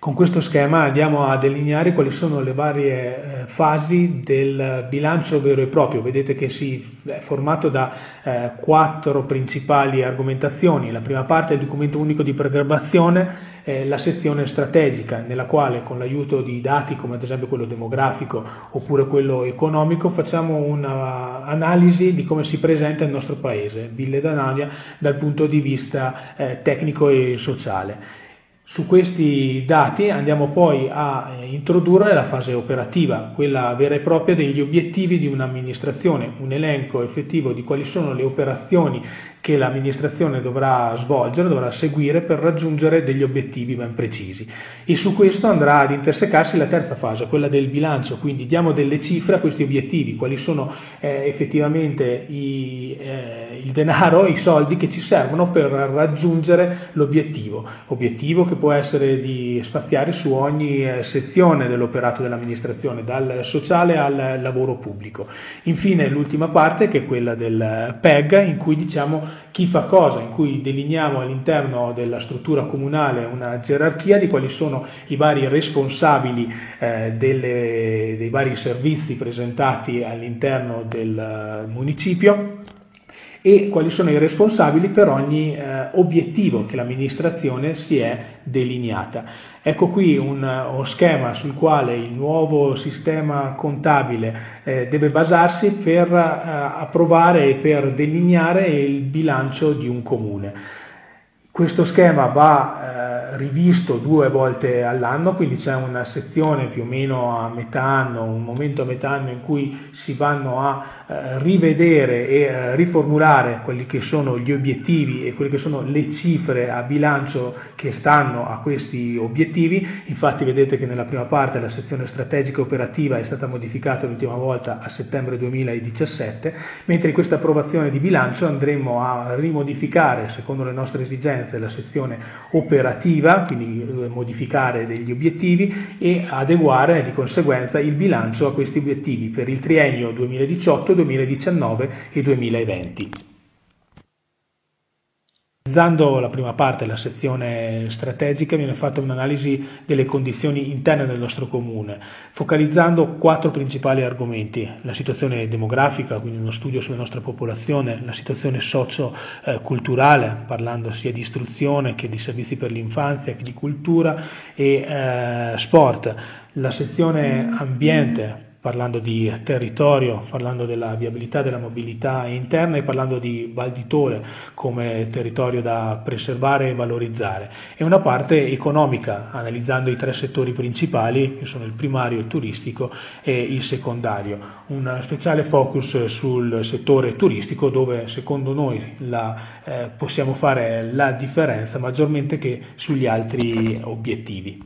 Con questo schema andiamo a delineare quali sono le varie fasi del bilancio vero e proprio. Vedete che è formato da 4 principali argomentazioni. La prima parte è il documento unico di programmazione, la sezione strategica, nella quale con l'aiuto di dati come ad esempio quello demografico oppure quello economico facciamo un'analisi di come si presenta il nostro paese, Ville Danania, dal punto di vista tecnico e sociale. Su questi dati andiamo poi a introdurre la fase operativa, quella vera e propria degli obiettivi di un'amministrazione, un elenco effettivo di quali sono le operazioni che l'amministrazione dovrà svolgere, dovrà seguire per raggiungere degli obiettivi ben precisi. E su questo andrà ad intersecarsi la terza fase, quella del bilancio, quindi diamo delle cifre a questi obiettivi, quali sono effettivamente il denaro, i soldi che ci servono per raggiungere l'obiettivo che può essere di spaziare su ogni sezione dell'operato dell'amministrazione, dal sociale al lavoro pubblico. Infine l'ultima parte, che è quella del PEG, in cui diciamo chi fa cosa, in cui delineiamo all'interno della struttura comunale una gerarchia di quali sono i vari responsabili dei vari servizi presentati all'interno del municipio e quali sono i responsabili per ogni obiettivo che l'amministrazione si è delineata. Ecco qui uno schema sul quale il nuovo sistema contabile deve basarsi per approvare e per delineare il bilancio di un comune. Questo schema va rivisto 2 volte all'anno, quindi c'è una sezione più o meno a metà anno, un momento a metà anno in cui si vanno a rivedere e riformulare quelli che sono gli obiettivi e quelle che sono le cifre a bilancio che stanno a questi obiettivi. Infatti vedete che nella prima parte la sezione strategica operativa è stata modificata l'ultima volta a settembre 2017, mentre in questa approvazione di bilancio andremo a rimodificare secondo le nostre esigenze la sezione operativa, quindi modificare degli obiettivi e adeguare di conseguenza il bilancio a questi obiettivi per il triennio 2018, 2019 e 2020. Analizzando la prima parte, la sezione strategica, viene fatta un'analisi delle condizioni interne del nostro comune, focalizzando 4 principali argomenti: la situazione demografica, quindi uno studio sulla nostra popolazione, la situazione socio-culturale, parlando sia di istruzione che di servizi per l'infanzia che di cultura e sport, la sezione ambiente, parlando di territorio, parlando della viabilità, della mobilità interna e parlando di Val di Tole come territorio da preservare e valorizzare, e una parte economica, analizzando i 3 settori principali che sono il primario, il turistico e il secondario. Un speciale focus sul settore turistico, dove secondo noi possiamo fare la differenza maggiormente che sugli altri obiettivi.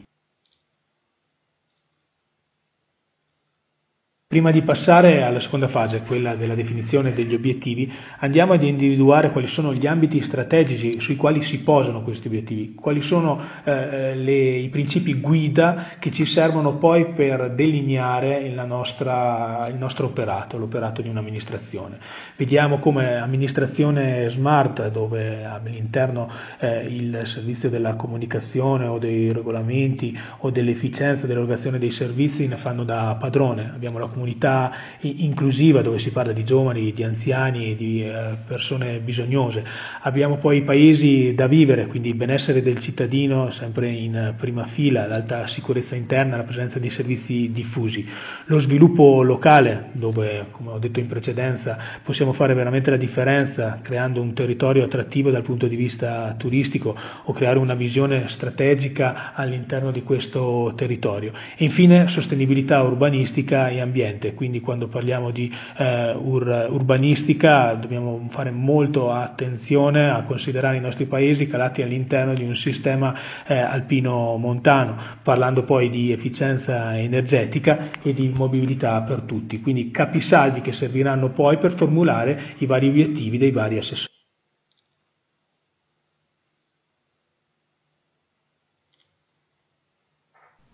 Prima di passare alla seconda fase, quella della definizione degli obiettivi, andiamo ad individuare quali sono gli ambiti strategici sui quali si posano questi obiettivi, quali sono i principi guida che ci servono poi per delineare il nostro operato, l'operato di un'amministrazione. Vediamo come amministrazione smart, dove all'interno il servizio della comunicazione o dei regolamenti o dell'efficienza dell'erogazione dei servizi ne fanno da padrone. Abbiamo la comunità inclusiva, dove si parla di giovani, di anziani, di persone bisognose. Abbiamo poi i paesi da vivere, quindi il benessere del cittadino sempre in prima fila, l'alta sicurezza interna, la presenza di servizi diffusi. Lo sviluppo locale, dove, come ho detto in precedenza, possiamo fare veramente la differenza creando un territorio attrattivo dal punto di vista turistico o creare una visione strategica all'interno di questo territorio. E infine sostenibilità urbanistica e ambiente, quindi quando parliamo di urbanistica dobbiamo fare molto attenzione a considerare i nostri paesi calati all'interno di un sistema alpino montano, parlando poi di efficienza energetica e di mobilità per tutti, quindi capisaldi che serviranno poi per formulare i vari obiettivi dei vari assessori.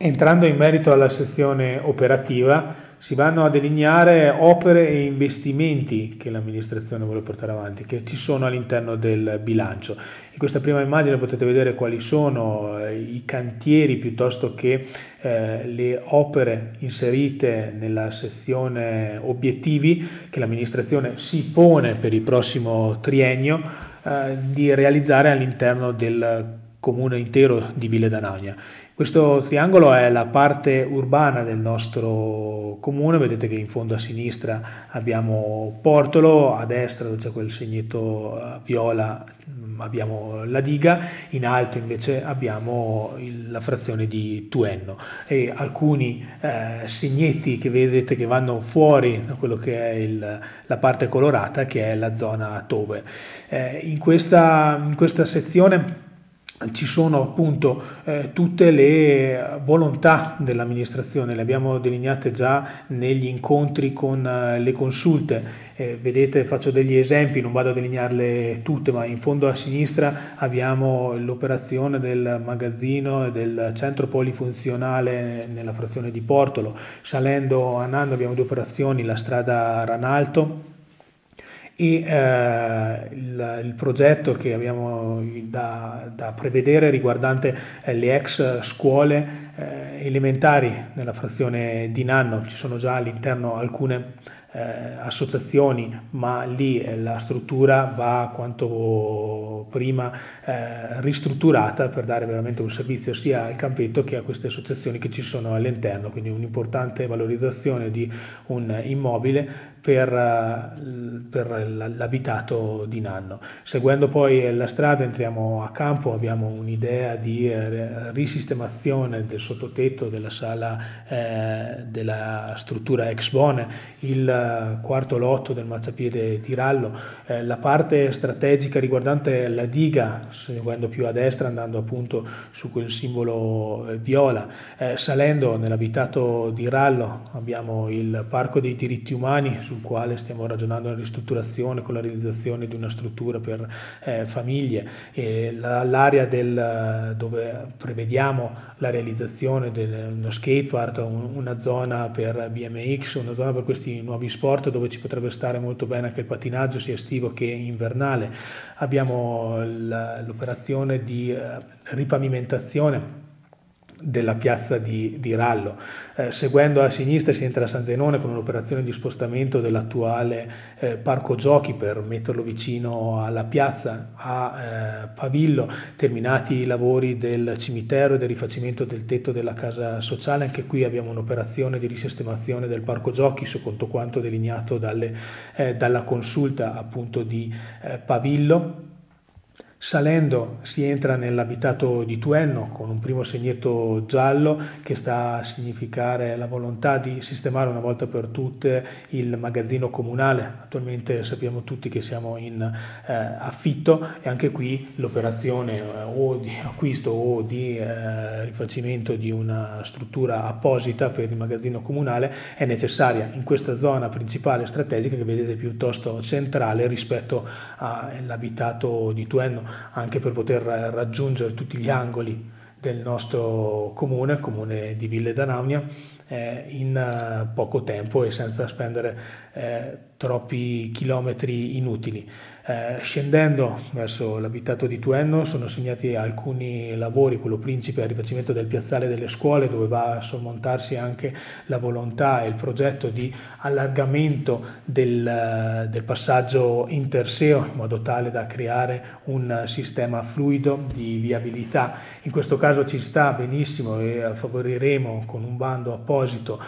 Entrando in merito alla sezione operativa, si vanno a delineare opere e investimenti che l'amministrazione vuole portare avanti, che ci sono all'interno del bilancio. In questa prima immagine potete vedere quali sono i cantieri piuttosto che le opere inserite nella sezione obiettivi che l'amministrazione si pone per il prossimo triennio di realizzare all'interno del comune intero di Ville d'Anagnia. Questo triangolo è la parte urbana del nostro comune, vedete che in fondo a sinistra abbiamo Portolo, a destra dove c'è quel segnetto viola abbiamo la diga, in alto invece abbiamo la frazione di Tuenno e alcuni segnetti che vedete che vanno fuori da quello che è la parte colorata che è la zona Tove. In questa sezione ci sono appunto tutte le volontà dell'amministrazione, le abbiamo delineate già negli incontri con le consulte. Vedete, faccio degli esempi, non vado a delinearle tutte, ma in fondo a sinistra abbiamo l'operazione del magazzino e del centro polifunzionale nella frazione di Portolo. Salendo a Nando abbiamo due operazioni, la strada Ranalto e il progetto che abbiamo da prevedere riguardante le ex scuole elementari nella frazione di Nanno. Ci sono già all'interno alcune associazioni, ma lì la struttura va quanto prima ristrutturata per dare veramente un servizio sia al campetto che a queste associazioni che ci sono all'interno, quindi un'importante valorizzazione di un immobile per l'abitato di Nanno. Seguendo poi la strada entriamo a campo, abbiamo un'idea di risistemazione del sottotetto della sala della struttura ex Bone, il quarto lotto del marciapiede di Rallo, la parte strategica riguardante la diga, seguendo più a destra andando appunto su quel simbolo viola, salendo nell'abitato di Rallo abbiamo il parco dei diritti umani sul quale stiamo ragionando la ristrutturazione con la realizzazione di una struttura per famiglie e l'area dove prevediamo la realizzazione di uno skatepark, una zona per BMX, una zona per questi nuovi sport dove ci potrebbe stare molto bene anche il patinaggio sia estivo che invernale. Abbiamo l'operazione di ripavimentazione della piazza di Rallo. Seguendo a sinistra si entra a San Zenone con un'operazione di spostamento dell'attuale parco giochi per metterlo vicino alla piazza. A Pavillo terminati i lavori del cimitero e del rifacimento del tetto della casa sociale, anche qui abbiamo un'operazione di risistemazione del parco giochi secondo quanto delineato dalla consulta appunto di Pavillo. Salendo si entra nell'abitato di Tuenno con un primo segnetto giallo che sta a significare la volontà di sistemare una volta per tutte il magazzino comunale. Attualmente sappiamo tutti che siamo in affitto e anche qui l'operazione o di acquisto o di rifacimento di una struttura apposita per il magazzino comunale è necessaria in questa zona principale strategica che vedete piuttosto centrale rispetto all'abitato di Tuenno, anche per poter raggiungere tutti gli angoli del nostro comune di Ville d'Anagnia in poco tempo e senza spendere troppi chilometri inutili. Scendendo verso l'abitato di Tuenno sono segnati alcuni lavori, quello principe al rifacimento del piazzale delle scuole dove va a sormontarsi anche la volontà e il progetto di allargamento del passaggio interseo in modo tale da creare un sistema fluido di viabilità. In questo caso ci sta benissimo e favoriremo con un bando apposito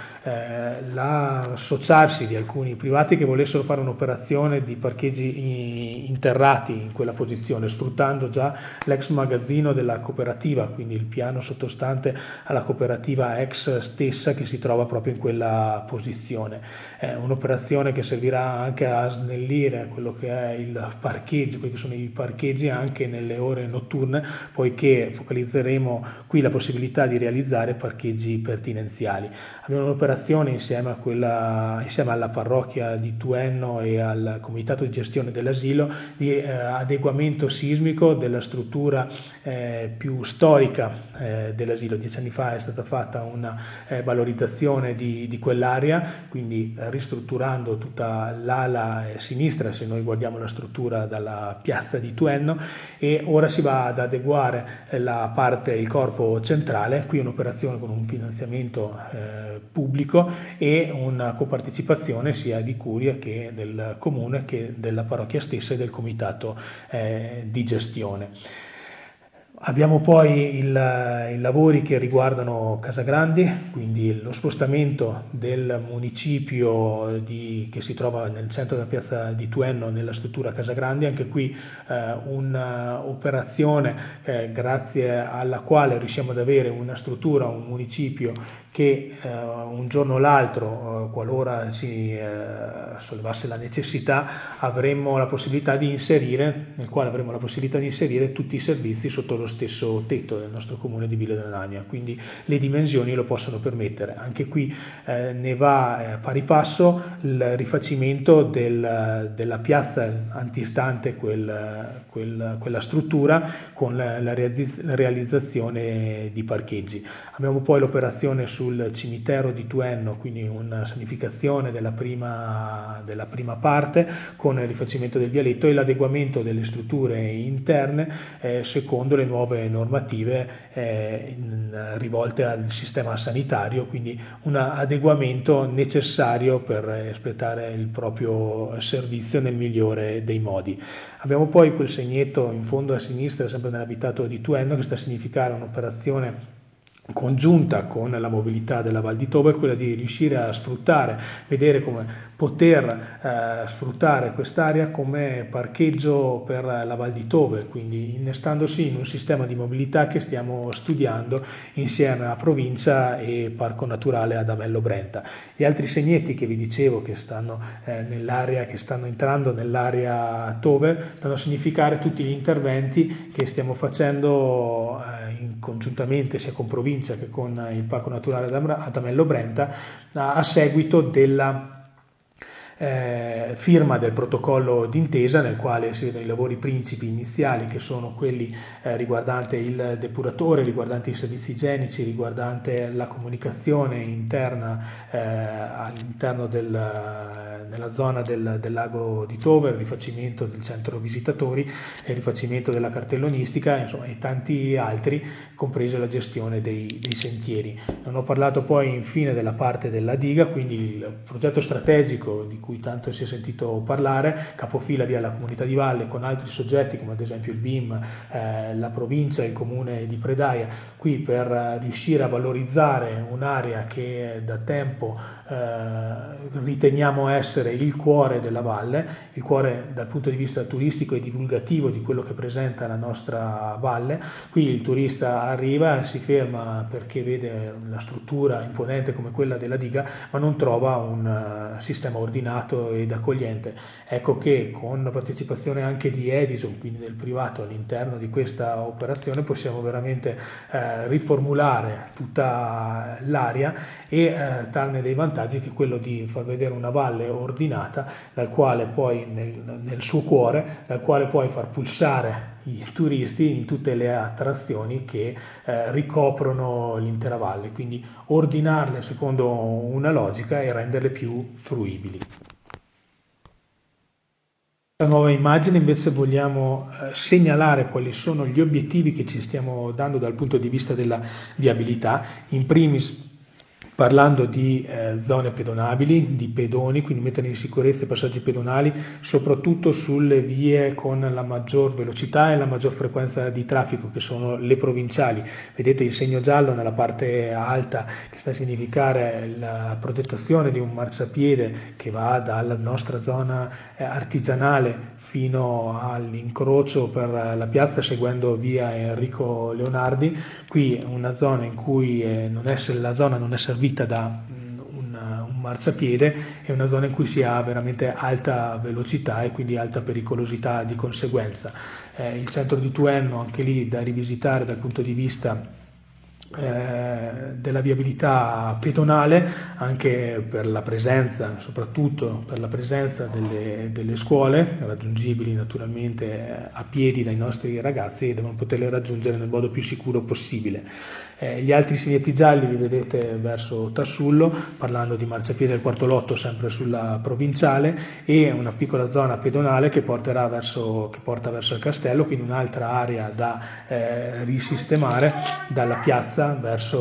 l'associarsi di alcuni privati che volessero fare un'operazione di parcheggi interrati in quella posizione, sfruttando già l'ex magazzino della cooperativa, quindi il piano sottostante alla cooperativa ex stessa che si trova proprio in quella posizione. È un'operazione che servirà anche a snellire quello che è il parcheggio, quelli che sono i parcheggi anche nelle ore notturne, poiché focalizzeremo qui la possibilità di realizzare parcheggi pertinenziali. Abbiamo un'operazione insieme alla parrocchia di Tuenno e al comitato di gestione dell'asilo dell'asilo, di adeguamento sismico della struttura più storica dell'asilo. 10 anni fa è stata fatta una valorizzazione di quell'area, quindi ristrutturando tutta l'ala sinistra, se noi guardiamo la struttura dalla piazza di Tuenno, e ora si va ad adeguare il corpo centrale. Qui un'operazione con un finanziamento pubblico e una copartecipazione sia di Curia che del Comune che della parrocchia stessa e del comitato di gestione. Abbiamo poi i lavori che riguardano Casagrandi, quindi lo spostamento del municipio che si trova nel centro della piazza di Tuenno nella struttura Casagrandi. Anche qui un'operazione grazie alla quale riusciamo ad avere una struttura, un municipio che un giorno o l'altro, qualora si sollevasse la necessità, avremmo la possibilità di inserire tutti i servizi sotto lo stesso tetto del nostro comune di Ville Dall'Ania, quindi le dimensioni lo possono permettere. Anche qui ne va pari passo il rifacimento della piazza antistante quella struttura, con la realizzazione di parcheggi. Abbiamo poi l'operazione sul cimitero di Tuenno, quindi una sanificazione della prima parte con il rifacimento del vialetto e l'adeguamento delle strutture interne secondo le nuove normative rivolte al sistema sanitario, quindi un adeguamento necessario per espletare il proprio servizio nel migliore dei modi. Abbiamo poi quel segnetto in fondo a sinistra, sempre nell'abitato di Tuenno, che sta a significare un'operazione congiunta con la mobilità della Val di Tover, quella di riuscire a vedere come poter sfruttare quest'area come parcheggio per la Val di Tover, quindi innestandosi in un sistema di mobilità che stiamo studiando insieme a Provincia e Parco Naturale Adamello Brenta. Gli altri segnetti che vi dicevo che stanno entrando nell'area Tover stanno a significare tutti gli interventi che stiamo facendo congiuntamente sia con Provincia che con il Parco Naturale Adamello Brenta a seguito della firma del protocollo d'intesa, nel quale si vedono i lavori principi iniziali, che sono quelli riguardante il depuratore, riguardante i servizi igienici, riguardante la comunicazione interna all'interno della zona del lago di Tover, il rifacimento del centro visitatori, il rifacimento della cartellonistica, insomma, e tanti altri, compresa la gestione dei sentieri. Non ho parlato poi infine della parte della diga, quindi il progetto strategico di cui tanto si è sentito parlare, capofila via la Comunità di Valle con altri soggetti come ad esempio il BIM, la provincia e il comune di Predaia, qui per riuscire a valorizzare un'area che da tempo riteniamo essere il cuore della valle, il cuore dal punto di vista turistico e divulgativo di quello che presenta la nostra valle. Qui il turista arriva, si ferma perché vede una struttura imponente come quella della diga, ma non trova un sistema ordinato ed accogliente. Ecco che con la partecipazione anche di Edison, quindi del privato, all'interno di questa operazione possiamo veramente riformulare tutta l'area e trarne dei vantaggi, che è quello di far vedere una valle ordinata, dal quale poi nel suo cuore, dal quale poi far pulsare i turisti in tutte le attrazioni che ricoprono l'intera valle, quindi ordinarle secondo una logica e renderle più fruibili. Questa nuova immagine invece vogliamo segnalare quali sono gli obiettivi che ci stiamo dando dal punto di vista della viabilità, in primis parlando di zone pedonabili, di pedoni, quindi mettere in sicurezza i passaggi pedonali, soprattutto sulle vie con la maggior velocità e la maggior frequenza di traffico, che sono le provinciali. Vedete il segno giallo nella parte alta, che sta a significare la progettazione di un marciapiede che va dalla nostra zona artigianale fino all'incrocio per la piazza, seguendo via Enrico Leonardi. Qui una zona in cui la zona non è servita da un marciapiede, è una zona in cui si ha veramente alta velocità e quindi alta pericolosità di conseguenza. Il centro di Tuenno, anche lì da rivisitare dal punto di vista della viabilità pedonale, anche per la presenza, soprattutto per la presenza delle scuole, raggiungibili naturalmente a piedi dai nostri ragazzi, che devono poterle raggiungere nel modo più sicuro possibile. Gli altri segnetti gialli li vedete verso Tassullo, parlando di marciapiede del quarto lotto sempre sulla provinciale, e una piccola zona pedonale che porta verso il castello, quindi un'altra area da risistemare dalla piazza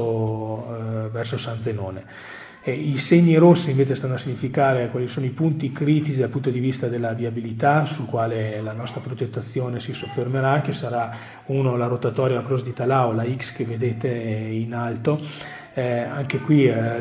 verso San Zenone. I segni rossi invece stanno a significare quali sono i punti critici dal punto di vista della viabilità, sul quale la nostra progettazione si soffermerà, che sarà la rotatoria Cross di Talao, la X che vedete in alto. Anche qui già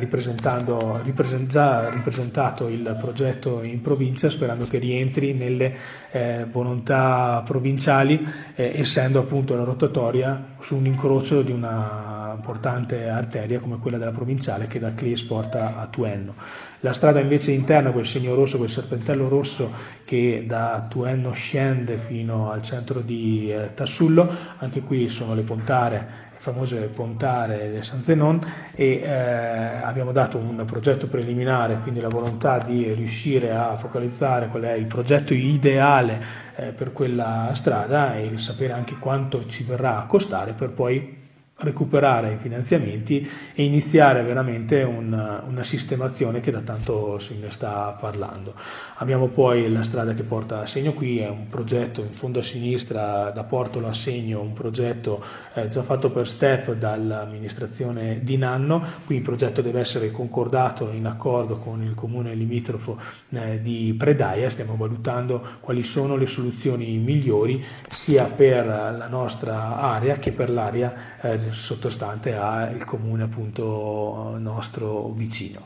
ripresentato il progetto in provincia, sperando che rientri nelle volontà provinciali, essendo appunto la rotatoria su un incrocio di una importante arteria come quella della provinciale, che da Cles porta a Tuenno. La strada invece interna, quel segno rosso, quel serpentello rosso che da Tuenno scende fino al centro di Tassullo, anche qui sono le pontare, famose pontare del San Zenon, e abbiamo dato un progetto preliminare, quindi la volontà di riuscire a focalizzare qual è il progetto ideale per quella strada e sapere anche quanto ci verrà a costare, per poi recuperare i finanziamenti e iniziare veramente una sistemazione che da tanto se ne sta parlando. Abbiamo poi la strada che porta a Segno, qui è un progetto in fondo a sinistra, da Portolo a Segno, un progetto già fatto per STEP dall'amministrazione di Nanno. Qui il progetto deve essere concordato in accordo con il comune limitrofo di Predaia. Stiamo valutando quali sono le soluzioni migliori sia per la nostra area che per l'area sottostante al comune appunto nostro vicino.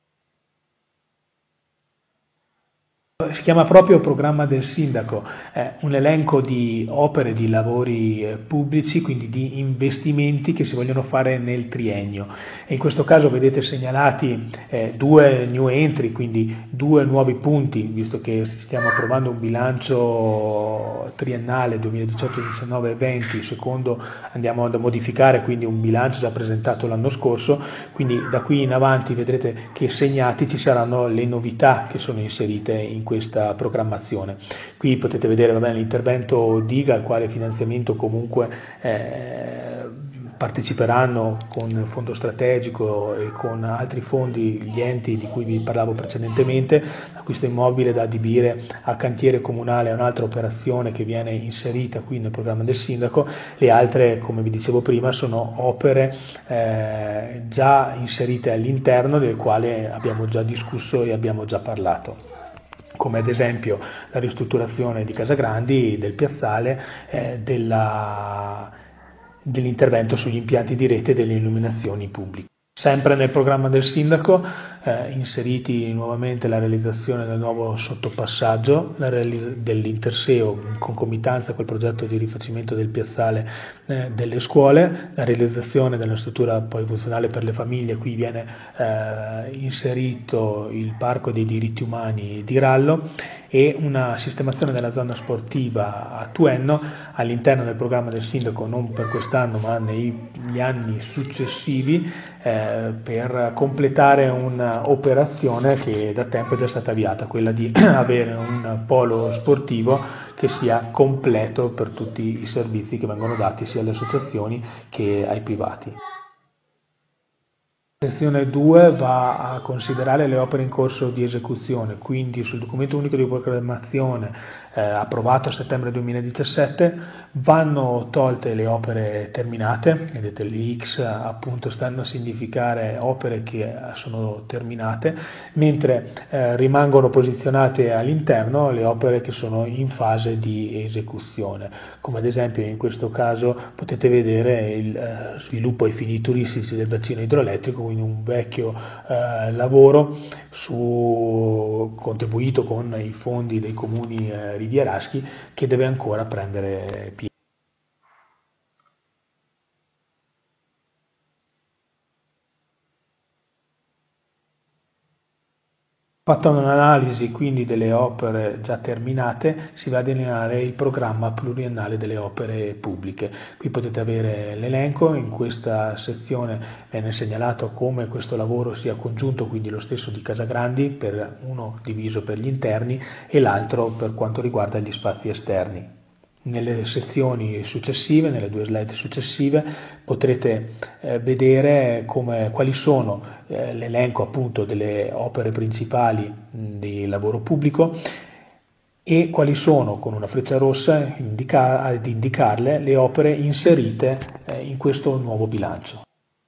Si chiama proprio programma del sindaco, è un elenco di opere, di lavori pubblici, quindi di investimenti che si vogliono fare nel triennio. E in questo caso vedete segnalati due new entry, quindi due nuovi punti, visto che stiamo approvando un bilancio triennale 2018, 19 e 20, secondo andiamo a modificare quindi un bilancio già presentato l'anno scorso, quindi da qui in avanti vedrete che segnati ci saranno le novità che sono inserite in questa programmazione. Qui potete vedere l'intervento Diga, al quale finanziamento comunque parteciperanno con il fondo strategico e con altri fondi gli enti di cui vi parlavo precedentemente. Acquisto immobile da adibire a cantiere comunale è un'altra operazione che viene inserita qui nel programma del sindaco. Le altre, come vi dicevo prima, sono opere già inserite all'interno, del quale abbiamo già discusso e abbiamo già parlato, come ad esempio la ristrutturazione di Casagrandi, del piazzale, dell'intervento sugli impianti di rete e delle illuminazioni pubbliche. Sempre nel programma del sindaco, inseriti nuovamente la realizzazione del nuovo sottopassaggio, dell'Interseo in concomitanza col progetto di rifacimento del piazzale delle scuole, la realizzazione della struttura polifunzionale per le famiglie. Qui viene inserito il Parco dei diritti umani di Rallo, e una sistemazione della zona sportiva a Tuenno all'interno del programma del sindaco, non per quest'anno ma negli anni successivi, per completare un'operazione che da tempo è già stata avviata, quella di avere un polo sportivo che sia completo per tutti i servizi che vengono dati sia alle associazioni che ai privati. La sezione 2 va a considerare le opere in corso di esecuzione, quindi sul documento unico di programmazione approvato a settembre 2017 vanno tolte le opere terminate, vedete le X appunto stanno a significare opere che sono terminate, mentre rimangono posizionate all'interno le opere che sono in fase di esecuzione, come ad esempio in questo caso potete vedere il sviluppo ai fini turistici del bacino idroelettrico, quindi un vecchio lavoro contribuito con i fondi dei comuni rivieraschi, che deve ancora prendere piede. Fatta un'analisi quindi delle opere già terminate, si va a delineare il programma pluriennale delle opere pubbliche. Qui potete avere l'elenco, in questa sezione viene segnalato come questo lavoro sia congiunto, quindi lo stesso di Casagrandi, per uno diviso per gli interni e l'altro per quanto riguarda gli spazi esterni. Nelle sezioni successive, nelle due slide successive, potrete vedere quali sono l'elenco appunto delle opere principali di lavoro pubblico e quali sono, con una freccia rossa, ad indicarle le opere inserite in questo nuovo bilancio.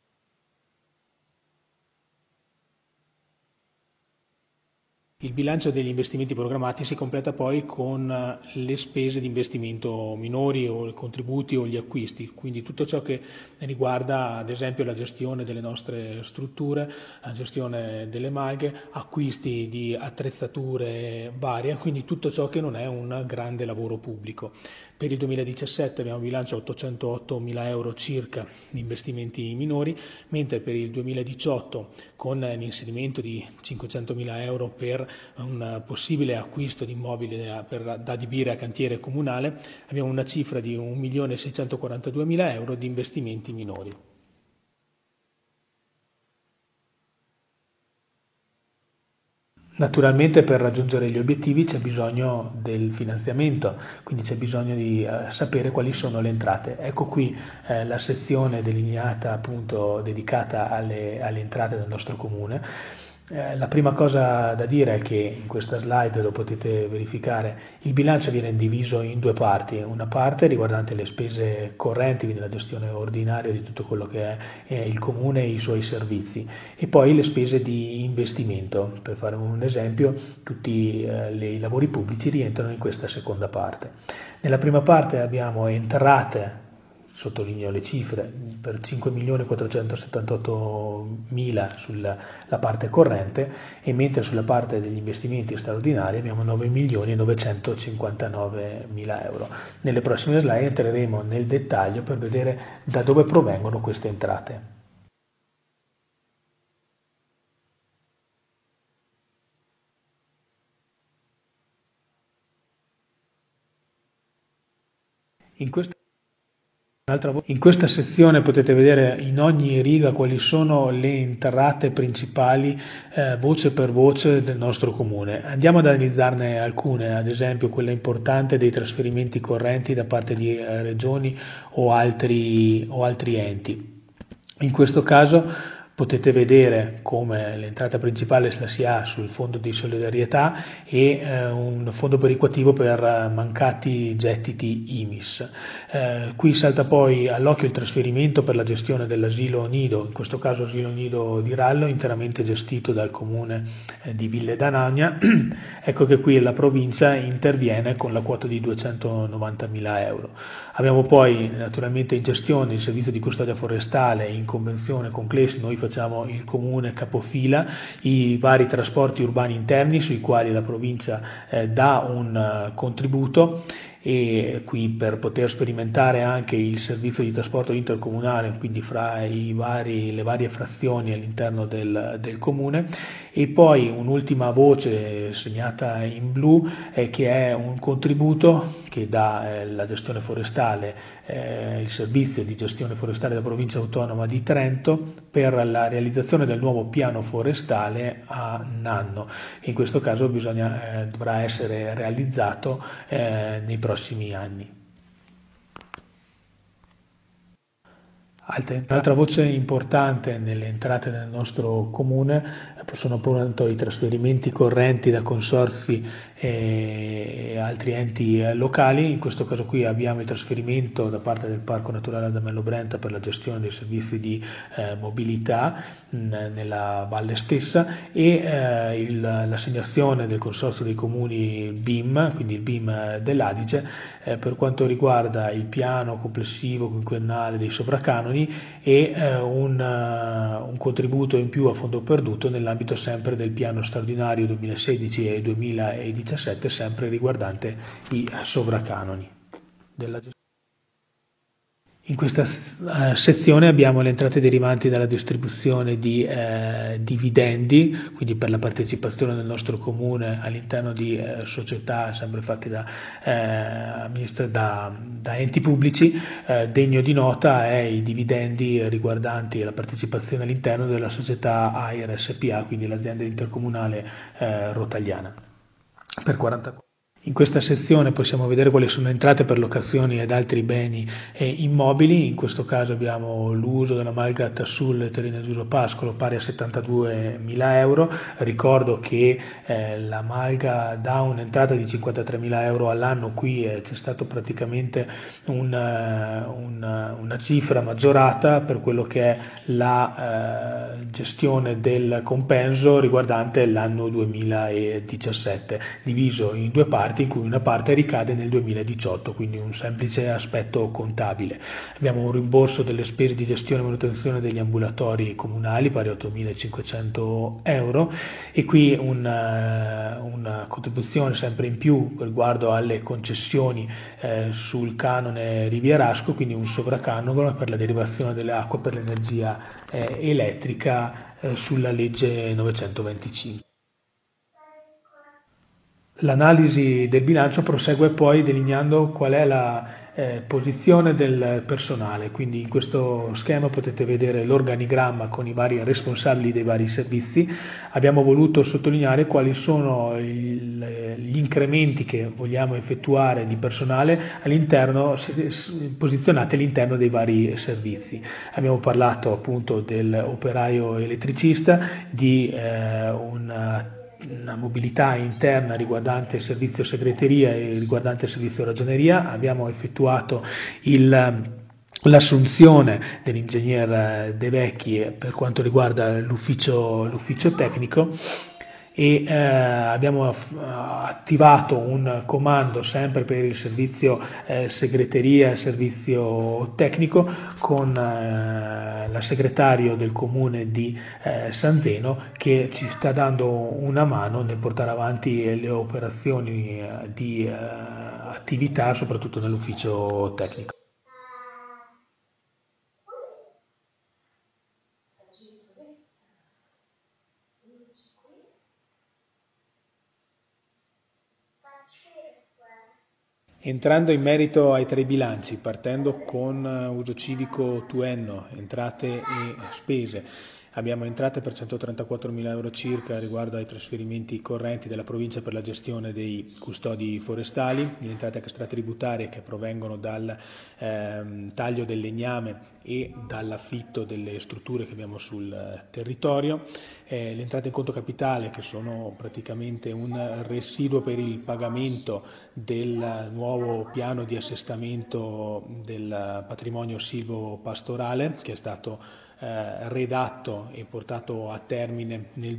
Il bilancio degli investimenti programmati si completa poi con le spese di investimento minori o i contributi o gli acquisti, quindi tutto ciò che riguarda ad esempio la gestione delle nostre strutture, la gestione delle maghe, acquisti di attrezzature varie, quindi tutto ciò che non è un grande lavoro pubblico. Per il 2017 abbiamo un bilancio a 808.000 euro circa di investimenti minori, mentre per il 2018 con l'inserimento di 500.000 euro per un possibile acquisto di immobili da adibire a cantiere comunale, abbiamo una cifra di 1.642.000 euro di investimenti minori. Naturalmente per raggiungere gli obiettivi c'è bisogno del finanziamento, quindi c'è bisogno di sapere quali sono le entrate. Ecco qui la sezione delineata appunto dedicata alle entrate del nostro comune. La prima cosa da dire è che in questa slide lo potete verificare, il bilancio viene diviso in due parti, una parte riguardante le spese correnti, quindi la gestione ordinaria di tutto quello che è il comune e i suoi servizi, e poi le spese di investimento. Per fare un esempio, tutti i lavori pubblici rientrano in questa seconda parte. Nella prima parte abbiamo entrate, sottolineo le cifre, per 5.478.000 sulla parte corrente, e mentre sulla parte degli investimenti straordinari abbiamo 9.959.000 euro. Nelle prossime slide entreremo nel dettaglio per vedere da dove provengono queste entrate. In questa sezione potete vedere in ogni riga quali sono le entrate principali voce per voce del nostro comune. Andiamo ad analizzarne alcune, ad esempio quella importante dei trasferimenti correnti da parte di regioni o altri enti. In questo caso potete vedere come l'entrata principale la si ha sul fondo di solidarietà e un fondo perequativo per mancati gettiti IMIS. Qui salta poi all'occhio il trasferimento per la gestione dell'asilo nido, in questo caso asilo nido di Rallo, interamente gestito dal comune di Ville d'Anagna. Ecco che qui la provincia interviene con la quota di 290.000 euro. Abbiamo poi naturalmente in gestione il servizio di custodia forestale in convenzione con Clesi, noi facciamo il comune capofila, i vari trasporti urbani interni sui quali la provincia dà un contributo, e qui per poter sperimentare anche il servizio di trasporto intercomunale, quindi fra le varie frazioni all'interno del comune. E poi un'ultima voce segnata in blu che è un contributo che dà la gestione forestale, il servizio di gestione forestale della provincia autonoma di Trento per la realizzazione del nuovo piano forestale a Nanno. In questo caso dovrà essere realizzato nei prossimi anni. Un'altra voce importante nelle entrate del nostro comune sono appunto i trasferimenti correnti da consorzi e altri enti locali. In questo caso qui abbiamo il trasferimento da parte del Parco Naturale Adamello Brenta per la gestione dei servizi di mobilità nella valle stessa, e l'assegnazione del consorzio dei comuni BIM, quindi il BIM dell'Adige, per quanto riguarda il piano complessivo quinquennale dei sovracanoni e un contributo in più a fondo perduto nell'ambito sempre del piano straordinario 2016 e 2017, sempre riguardante i sovracanoni della gestione. In questa sezione abbiamo le entrate derivanti dalla distribuzione di dividendi, quindi per la partecipazione del nostro comune all'interno di società sempre fatte da enti pubblici. Degno di nota è i dividendi riguardanti la partecipazione all'interno della società AIR SPA, quindi l'azienda intercomunale rotagliana, per 44. In questa sezione possiamo vedere quali sono le entrate per locazioni ed altri beni immobili. In questo caso abbiamo l'uso della malga Tassul Terrine d'Uso Pascolo pari a 72.000 euro. Ricordo che la malga dà un'entrata di 53.000 euro all'anno, qui c'è stato praticamente una cifra maggiorata per quello che è la gestione del compenso riguardante l'anno 2017, diviso in due parti, in cui una parte ricade nel 2018, quindi un semplice aspetto contabile. Abbiamo un rimborso delle spese di gestione e manutenzione degli ambulatori comunali pari a 8.500 euro e qui una contribuzione sempre in più riguardo alle concessioni sul canone Rivierasco, quindi un sovracanone per la derivazione delle acque per l'energia elettrica sulla legge 925. L'analisi del bilancio prosegue poi delineando qual è la posizione del personale, quindi in questo schema potete vedere l'organigramma con i vari responsabili dei vari servizi. Abbiamo voluto sottolineare quali sono gli incrementi che vogliamo effettuare di personale all'interno, posizionati all'interno dei vari servizi. Abbiamo parlato appunto dell'operaio elettricista, di una mobilità interna riguardante il servizio segreteria e riguardante il servizio ragioneria. Abbiamo effettuato l'assunzione dell'ingegner De Vecchi per quanto riguarda l'ufficio tecnico e abbiamo attivato un comando sempre per il servizio segreteria e servizio tecnico con l'asegretario del comune di San Zeno, che ci sta dando una mano nel portare avanti le operazioni di attività soprattutto nell'ufficio tecnico. Entrando in merito ai tre bilanci, partendo con uso civico Tuenno, entrate e spese, abbiamo entrate per 134.000 euro circa riguardo ai trasferimenti correnti della provincia per la gestione dei custodi forestali, le entrate extratributarie che provengono dal taglio del legname e dall'affitto delle strutture che abbiamo sul territorio, le entrate in conto capitale che sono praticamente un residuo per il pagamento del nuovo piano di assestamento del patrimonio silvopastorale che è stato redatto e portato a termine nel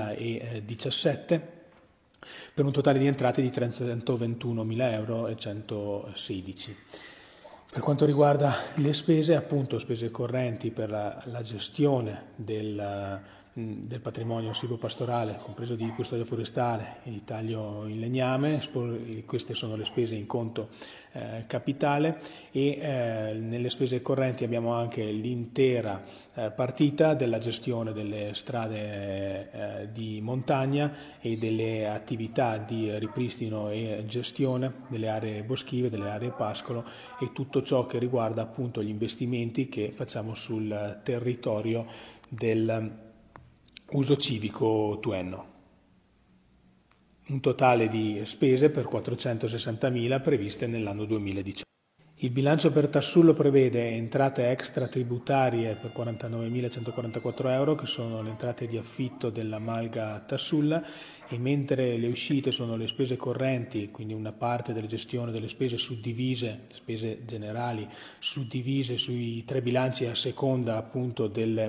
2017 per un totale di entrate di 321.000 euro e 116. Per quanto riguarda le spese, appunto spese correnti per la gestione del patrimonio silvopastorale, compreso di custodia forestale e di taglio in legname, queste sono le spese in conto capitale e nelle spese correnti abbiamo anche l'intera partita della gestione delle strade di montagna e delle attività di ripristino e gestione delle aree boschive, delle aree pascolo e tutto ciò che riguarda appunto gli investimenti che facciamo sul territorio del uso civico Tuenno. Un totale di spese per 460.000 previste nell'anno 2018. Il bilancio per Tassullo prevede entrate extratributarie per 49.144 euro, che sono le entrate di affitto della Malga Tassulla, e mentre le uscite sono le spese correnti, quindi una parte della gestione delle spese suddivise, spese generali, suddivise sui tre bilanci a seconda appunto degli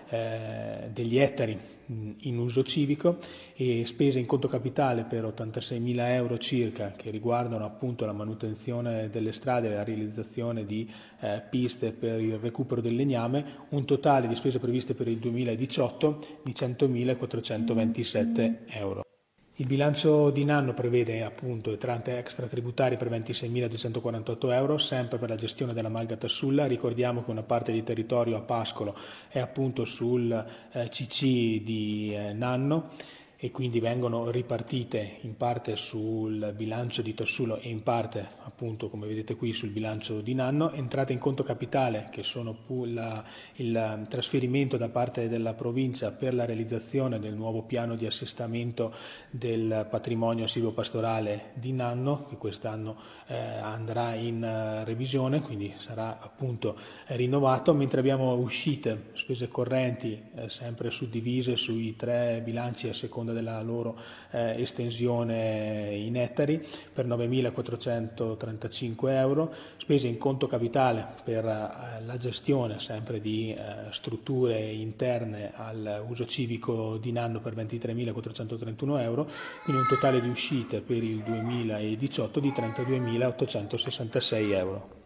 ettari in uso civico, e spese in conto capitale per 86.000 euro circa che riguardano appunto la manutenzione delle strade e la realizzazione di piste per il recupero del legname, un totale di spese previste per il 2018 di 100.427 euro. Il bilancio di Nanno prevede appunto entrate extratributarie per 26.248 euro, sempre per la gestione della Malga Tassulla. Ricordiamo che una parte di territorio a Pascolo è appunto sul CC di Nanno, e quindi vengono ripartite in parte sul bilancio di Tassulo e in parte appunto, come vedete qui, sul bilancio di Nanno. Entrate in conto capitale, che sono il trasferimento da parte della provincia per la realizzazione del nuovo piano di assestamento del patrimonio silvopastorale di Nanno, che quest'anno andrà in revisione, quindi sarà appunto rinnovato, mentre abbiamo uscite, spese correnti sempre suddivise sui 3 bilanci a seconda della loro estensione in ettari, per 9.435 euro, spese in conto capitale per la gestione sempre di strutture interne al uso civico di Nanno per 23.431 euro, quindi un totale di uscite per il 2018 di 32.866 euro.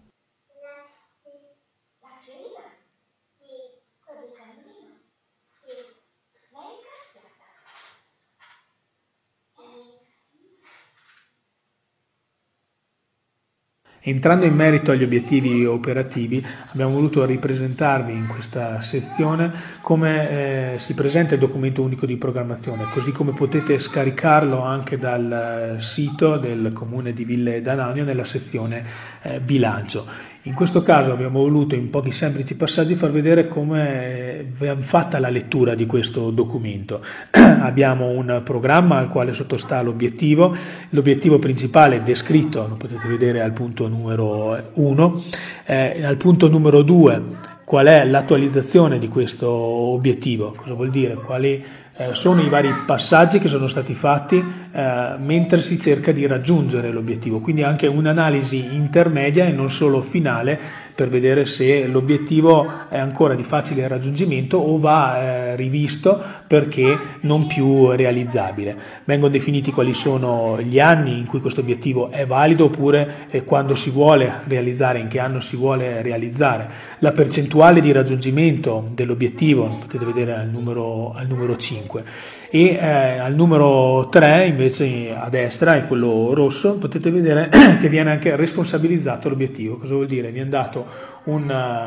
Entrando in merito agli obiettivi operativi, abbiamo voluto ripresentarvi in questa sezione come si presenta il documento unico di programmazione, così come potete scaricarlo anche dal sito del Comune di Ville d'Alanio nella sezione bilancio. In questo caso abbiamo voluto in pochi semplici passaggi far vedere come è fatta la lettura di questo documento. Abbiamo un programma al quale sottostà l'obiettivo principale è descritto, lo potete vedere al punto numero 1, al punto numero 2 qual è l'attualizzazione di questo obiettivo, cosa vuol dire, quali sono i vari passaggi che sono stati fatti mentre si cerca di raggiungere l'obiettivo, quindi anche un'analisi intermedia e non solo finale per vedere se l'obiettivo è ancora di facile raggiungimento o va rivisto perché non più realizzabile. Vengono definiti quali sono gli anni in cui questo obiettivo è valido oppure quando si vuole realizzare, in che anno si vuole realizzare, la percentuale di raggiungimento dell'obiettivo, potete vedere al numero 5. E al numero 3 invece a destra è quello rosso, potete vedere che viene anche responsabilizzato l'obiettivo. Cosa vuol dire? Viene dato un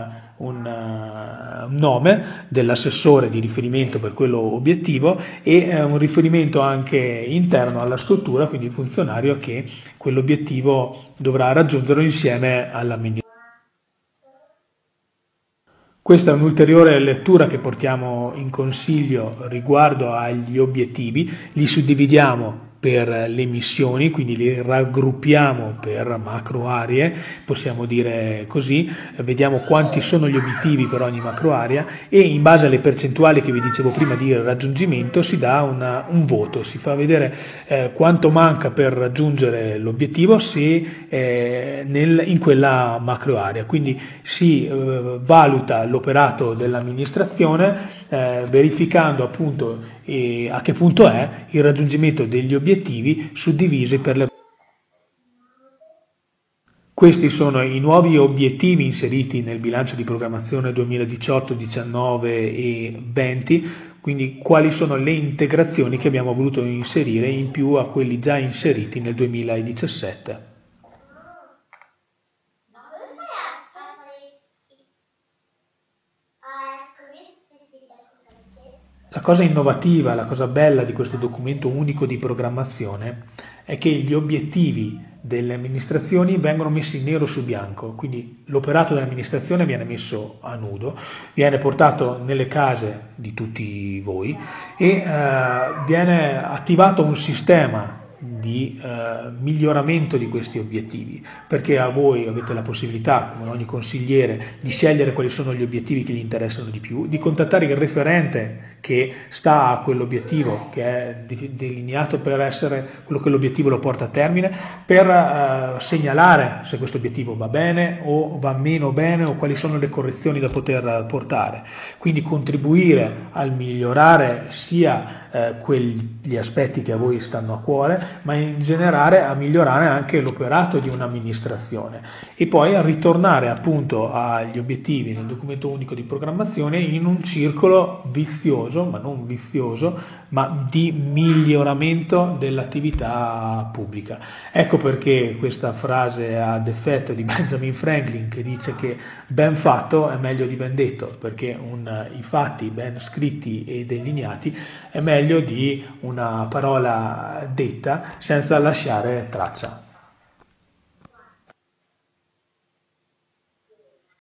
nome dell'assessore di riferimento per quello obiettivo e un riferimento anche interno alla struttura, quindi il funzionario che quell'obiettivo dovrà raggiungere insieme all'amministrazione. Questa è un'ulteriore lettura che portiamo in consiglio riguardo agli obiettivi, li suddividiamo per le missioni, quindi li raggruppiamo per macro aree, possiamo dire così, vediamo quanti sono gli obiettivi per ogni macro area e in base alle percentuali che vi dicevo prima di raggiungimento si dà un voto, si fa vedere quanto manca per raggiungere l'obiettivo in quella macro area, quindi si valuta l'operato dell'amministrazione verificando appunto a che punto è il raggiungimento degli obiettivi suddivisi per le. Questi sono i nuovi obiettivi inseriti nel bilancio di programmazione 2018, 19 e 20, quindi quali sono le integrazioni che abbiamo voluto inserire in più a quelli già inseriti nel 2017. La cosa innovativa, la cosa bella di questo documento unico di programmazione è che gli obiettivi delle amministrazioni vengono messi nero su bianco, quindi l'operato dell'amministrazione viene messo a nudo, viene portato nelle case di tutti voi e viene attivato un sistema di miglioramento di questi obiettivi, perché a voi avete la possibilità, come ogni consigliere, di scegliere quali sono gli obiettivi che gli interessano di più, di contattare il referente che sta a quell'obiettivo, che è delineato per essere quello che l'obiettivo lo porta a termine, per segnalare se questo obiettivo va bene o va meno bene o quali sono le correzioni da poter portare, quindi contribuire al migliorare sia quegli aspetti che a voi stanno a cuore, ma in generale a migliorare anche l'operato di un'amministrazione e poi a ritornare appunto agli obiettivi nel documento unico di programmazione in un circolo vizioso, ma non vizioso, ma di miglioramento dell'attività pubblica. Ecco perché questa frase ad effetto di Benjamin Franklin, che dice che ben fatto è meglio di ben detto, perché i fatti ben scritti e delineati è meglio di una parola detta senza lasciare traccia.